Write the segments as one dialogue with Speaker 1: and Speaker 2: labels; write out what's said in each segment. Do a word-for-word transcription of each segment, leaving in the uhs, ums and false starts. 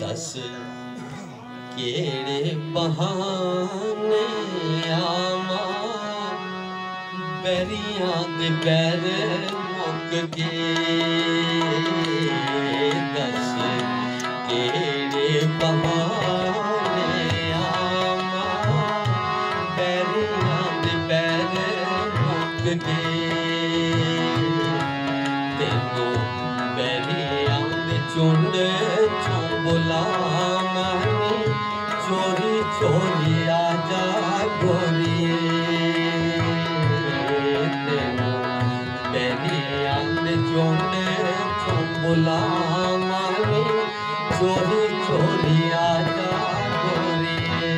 Speaker 1: दस केड़े बहाने आवा बैरियां दे बैर मुक गए। दस केड़े बहाने आवा बैरियां दे बैर मुक गए। तेनों बैरियां दे झुंड चों बुलावा चोरी चोरी आजा गोरिए। तेनों बैरियां दे झुंड चों बुलावा चोरी चोरी आजा गोरिए।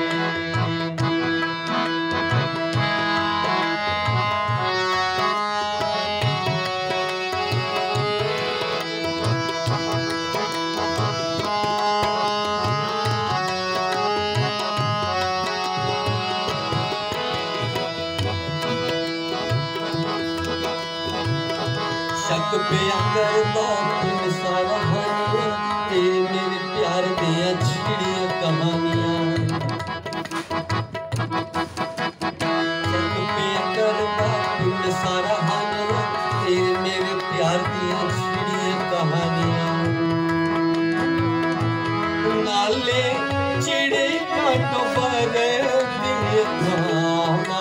Speaker 1: शक पे अगर बात सारा हानियां ते मेरे प्यार दियां छिड़ियां कहानियां। शक पे अगर बात सारा हानियां ते मेरे प्यार दियां छिड़ियां कहानियां। नाले चिड़े काटो पर दिए थामा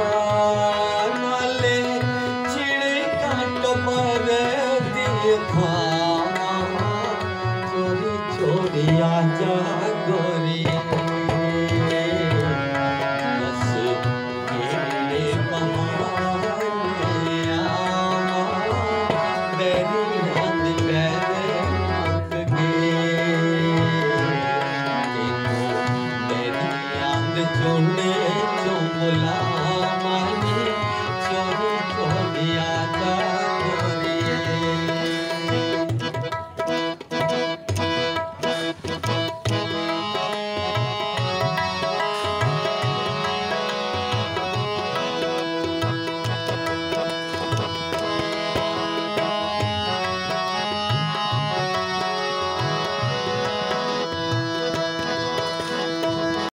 Speaker 1: नाले चिड़े काटो पर दिए थामा चोरी चोरी आजा गोरी।